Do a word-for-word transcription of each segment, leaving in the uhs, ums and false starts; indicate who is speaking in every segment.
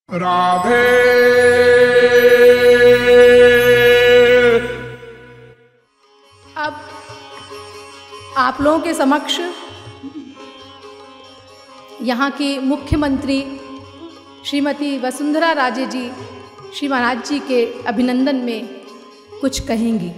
Speaker 1: राधे।
Speaker 2: अब आप लोगों के समक्ष यहाँ की मुख्यमंत्री श्रीमती वसुंधरा राजे जी श्री महाराज जी के अभिनंदन में कुछ कहेंगी।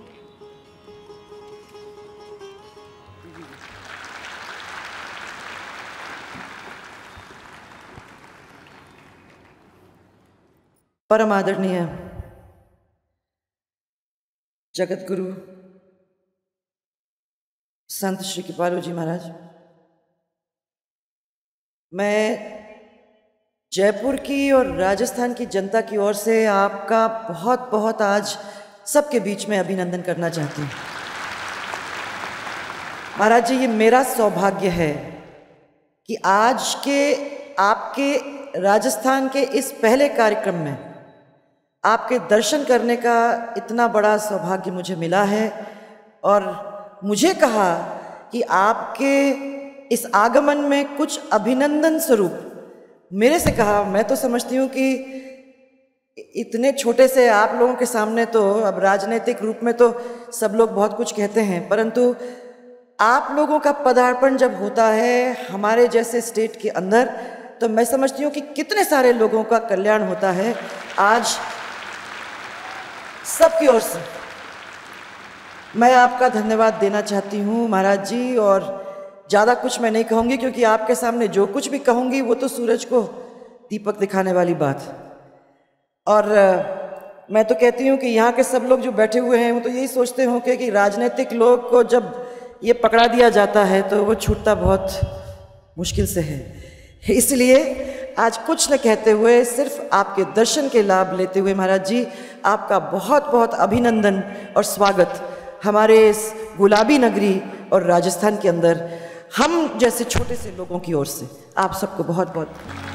Speaker 3: परम आदरणीय जगत गुरु संत श्री कृपालु जी महाराज, मैं जयपुर की और राजस्थान की जनता की ओर से आपका बहुत बहुत आज सबके बीच में अभिनंदन करना चाहती हूँ। महाराज जी, ये मेरा सौभाग्य है कि आज के आपके राजस्थान के इस पहले कार्यक्रम में आपके दर्शन करने का इतना बड़ा सौभाग्य मुझे मिला है और मुझे कहा कि आपके इस आगमन में कुछ अभिनंदन स्वरूप मेरे से कहा। मैं तो समझती हूँ कि इतने छोटे से आप लोगों के सामने तो अब राजनीतिक रूप में तो सब लोग बहुत कुछ कहते हैं, परंतु आप लोगों का पदार्पण जब होता है हमारे जैसे स्टेट के अंदर तो मैं समझती हूँ कि कितने सारे लोगों का कल्याण होता है। आज सबकी ओर से मैं आपका धन्यवाद देना चाहती हूँ महाराज जी, और ज़्यादा कुछ मैं नहीं कहूँगी क्योंकि आपके सामने जो कुछ भी कहूँगी वो तो सूरज को दीपक दिखाने वाली बात। और मैं तो कहती हूँ कि यहाँ के सब लोग जो बैठे हुए हैं वो तो यही सोचते होंगे कि राजनीतिक लोग को जब ये पकड़ा दिया जाता है तो वो छूटता बहुत मुश्किल से है। इसलिए आज कुछ न कहते हुए सिर्फ आपके दर्शन के लाभ लेते हुए महाराज जी आपका बहुत बहुत अभिनंदन और स्वागत हमारे इस गुलाबी नगरी और राजस्थान के अंदर हम जैसे छोटे से लोगों की ओर से आप सबको बहुत बहुत